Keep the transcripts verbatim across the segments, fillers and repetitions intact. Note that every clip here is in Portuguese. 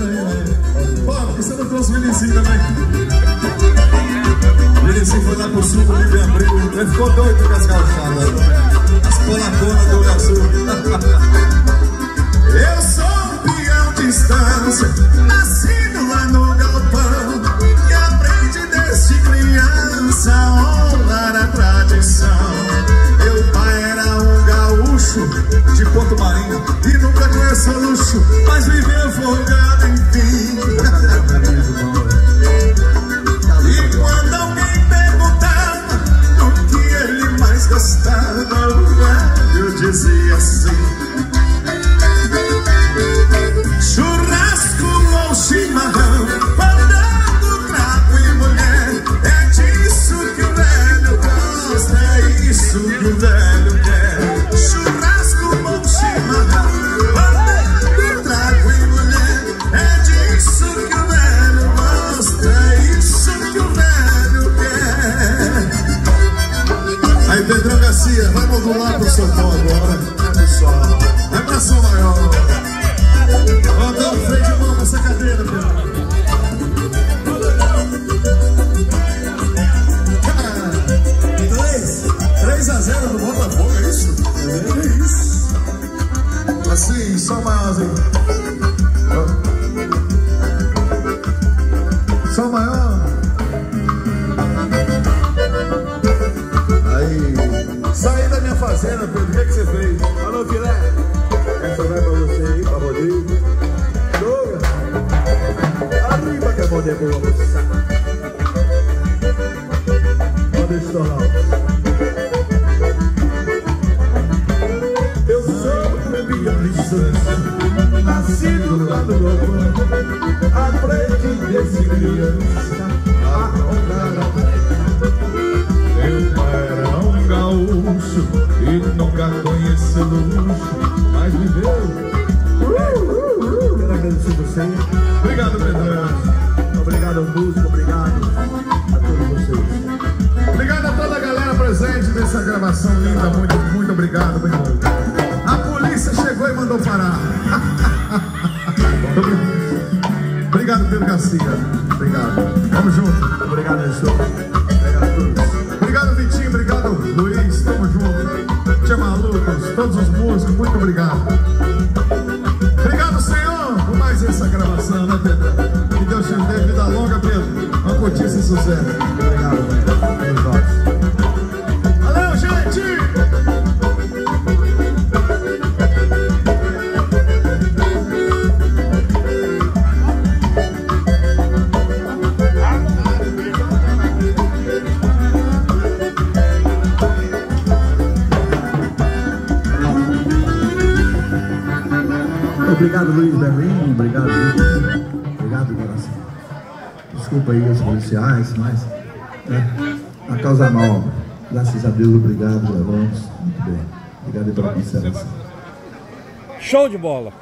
aí, velho. Pô, por que você não trouxe o Vinicinho também? O Vinicinho foi lá pro sul do Livre Abril. Ele ficou doido com as gauchadas. As polaconas do Rio. Eu sou um peão de estância, nascido lá no galpão, que aprende desde criança a honrar a tradição. Meu pai era um gaúcho de Porto Marinho e nunca conheceu luxo, mas viveu folgado, enfim. E quando alguém perguntava do que ele mais gostava, o velho dizia assim: churrasco ou chimarrão, mandando trago e mulher. É disso que o velho gosta, é isso que o velho quer. Churrasco ou chimarrão, mandando trago e mulher. É disso que o velho gosta, é isso que o velho quer. Aí, Pedrão Garcia, vai modular pro seu pó agora, pessoal. Vai pra São Maior. Ó, dá um freio de mão nessa cadeira, Pedro. três a zero no Botafogo, é isso? É isso. Assim, só mais, hein? Só maior. Aí. Saí da minha fazenda, Pedro. O que é que você fez? Alô, filé. Essa vai pra você aí, pra Rodrigo. Douglas. Arriba que a mão é boa, moça. Pode estourar. Eu sou um peão de estância, nascido lá no galpão, aprendi desde criança a honrar a... Meu pai era um gaúcho e nunca conheceu luxo, mas viveu. Uh, uh, uh. Quero agradecer você. Obrigado, Pedrão. Obrigado ao músico, obrigado a todos vocês. Obrigado a toda a galera presente nessa gravação linda. Muito, muito obrigado, meu irmão. A polícia chegou e mandou parar. Obrigado, Pedro Garcia. Obrigado. Vamos junto. Obrigado, Jesús. Obrigado a todos. Obrigado, Vitinho. Obrigado, Luiz. Tamo junto. Tia Malucos, todos os músicos, muito obrigado. Obrigado, Senhor, por mais essa gravação, né, Pedro? Que Deus te dê vida longa, Pedro. Vamos curtir esse sucesso. Obrigado, velho. Valeu, gente! Obrigado, Luiz Berlim. Obrigado, Luiz. Obrigado, coração. Desculpa aí os policiais, mas né, a causa nova. Graças a Deus, obrigado, gravamos. Muito bem. Obrigado aí pela observação. Show de bola!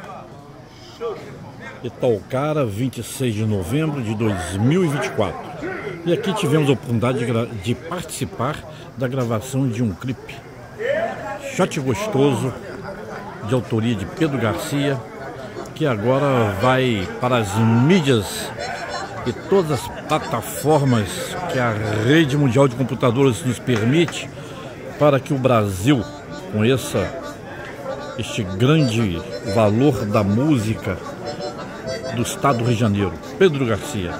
Itaocara, vinte e seis de novembro de dois mil e vinte e quatro. E aqui tivemos a oportunidade de, de participar da gravação de um clipe. Shot Gostoso, de autoria de Pedro Garcia, que agora vai para as mídias e todas as plataformas que a rede mundial de computadores nos permite, para que o Brasil conheça este grande valor da música do estado do Rio de Janeiro, Pedro Garcia.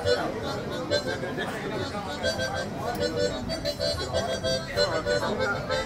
Thank you.